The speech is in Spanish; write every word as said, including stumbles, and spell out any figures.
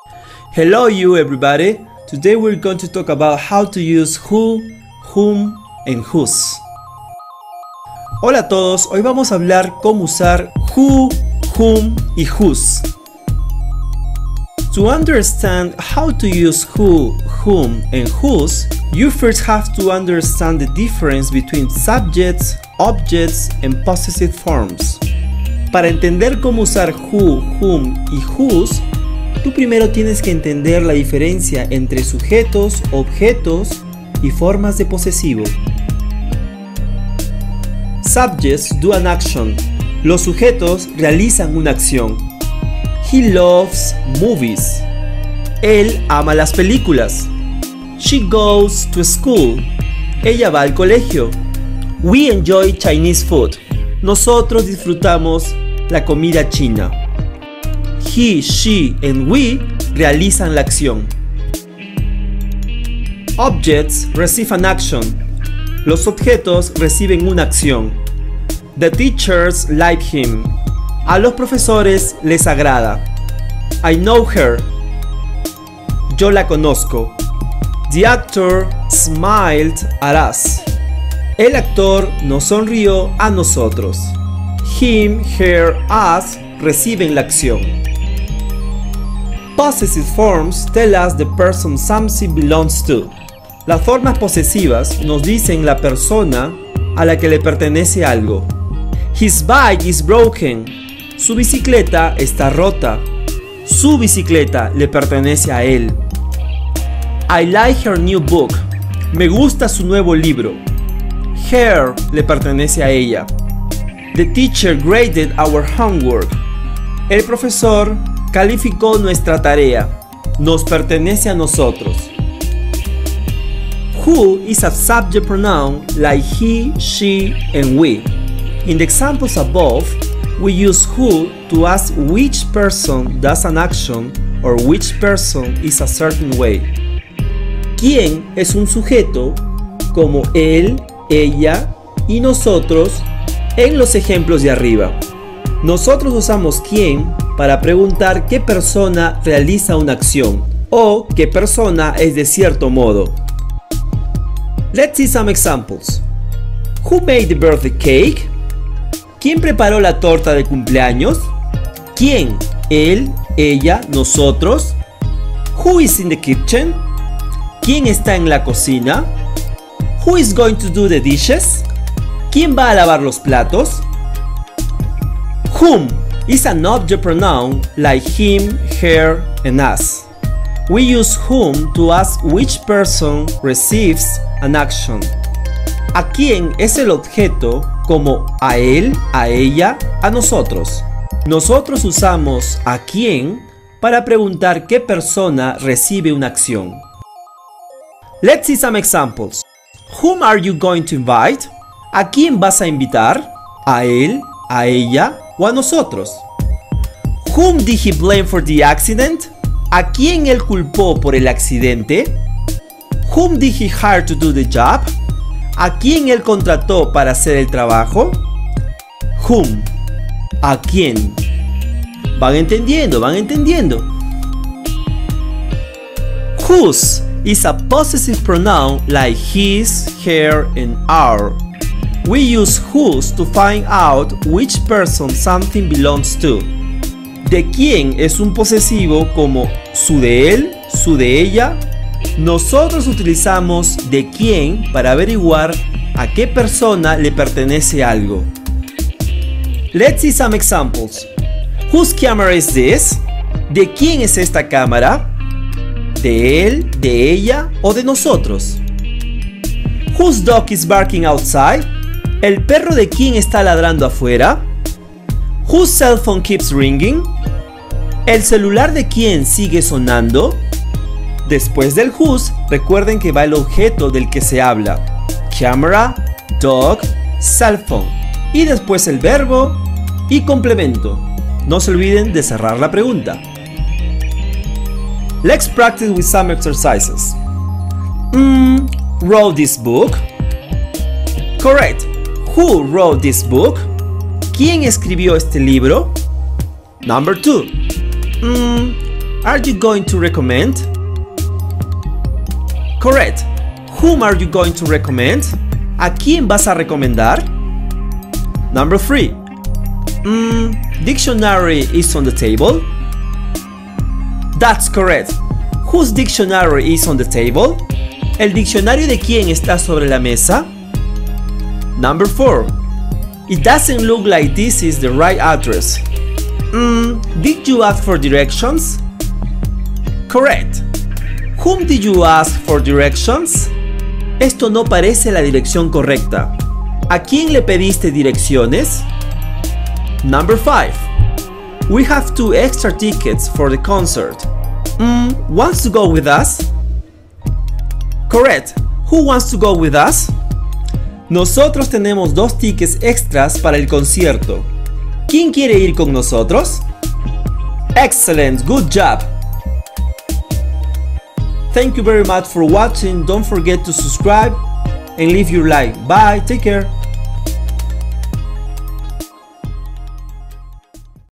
Hello you everybody! Today we're going to talk about how to use who, whom and whose. Hola a todos, hoy vamos a hablar cómo usar who, whom y whose. To understand how to use who, whom and whose, you first have to understand the difference between subjects, objects and possessive forms. Para entender cómo usar who, whom y whose, tú primero tienes que entender la diferencia entre sujetos, objetos y formas de posesivo. Subjects do an action. Los sujetos realizan una acción. He loves movies. Él ama las películas. She goes to school. Ella va al colegio. We enjoy Chinese food. Nosotros disfrutamos la comida china. He, she and we realizan la acción. Objects receive an action. Los objetos reciben una acción. The teachers like him. A los profesores les agrada. I know her. Yo la conozco. The actor smiled at us. El actor nos sonrió a nosotros. Him, her, us reciben la acción. Possessive forms tell us the person something belongs to. Las formas posesivas nos dicen la persona a la que le pertenece algo. His bike is broken. Su bicicleta está rota. Su bicicleta le pertenece a él. I like her new book. Me gusta su nuevo libro. Her le pertenece a ella. The teacher graded our homework. El profesor calificó nuestra tarea. Nos pertenece a nosotros. Who is a subject pronoun like he, she, and we. In the examples above, we use who to ask which person does an action or which person is a certain way. ¿Quién es un sujeto como él, ella y nosotros en los ejemplos de arriba? Nosotros usamos quién para preguntar qué persona realiza una acción o qué persona es de cierto modo. Let's see some examples. Who made the birthday cake? ¿Quién preparó la torta de cumpleaños? ¿Quién? Él, ella, nosotros. Who is in the kitchen? ¿Quién está en la cocina? Who is going to do the dishes? ¿Quién va a lavar los platos? Whom is an object pronoun like him, her, and us. We use whom to ask which person receives an action. ¿A quién es el objeto como a él, a ella, a nosotros? Nosotros usamos a quién para preguntar qué persona recibe una acción. Let's see some examples. Whom are you going to invite? ¿A quién vas a invitar? ¿A él, a ella o a nosotros? Whom did he blame for the accident? ¿A quién él culpó por el accidente? Whom did he hire to do the job? ¿A quién él contrató para hacer el trabajo? Whom. ¿A quién? Van entendiendo, van entendiendo. Whose is a possessive pronoun like his, her, and our. We use whose to find out which person something belongs to. De quién es un posesivo como su de él, su de ella. Nosotros utilizamos de quién para averiguar a qué persona le pertenece algo. Let's see some examples. Whose camera is this? ¿De quién es esta cámara? ¿De él, de ella o de nosotros? Whose dog is barking outside? ¿El perro de quién está ladrando afuera? Whose cell phone keeps ringing? ¿El celular de quién sigue sonando? Después del whose, recuerden que va el objeto del que se habla. Camera, dog, cell phone. Y después el verbo y complemento. No se olviden de cerrar la pregunta. Let's practice with some exercises. Mm, wrote this book? Correct. Who wrote this book? ¿Quién escribió este libro? Number two. Mm, Are you going to recommend? Correct. Whom are you going to recommend? ¿A quién vas a recomendar? Number three. Mm, dictionary is on the table. That's correct. Whose dictionary is on the table? ¿El diccionario de quién está sobre la mesa? Number four. It doesn't look like this is the right address. Mm, did you ask for directions? Correct. Whom did you ask for directions? Esto no parece la dirección correcta. ¿A quién le pediste direcciones? Number five. We have two extra tickets for the concert. Mm, wants to go with us? Correct. Who wants to go with us? Nosotros tenemos dos tickets extras para el concierto. ¿Quién quiere ir con nosotros? Excellent, good job. Thank you very much for watching. Don't forget to subscribe and leave your like. Bye, take care.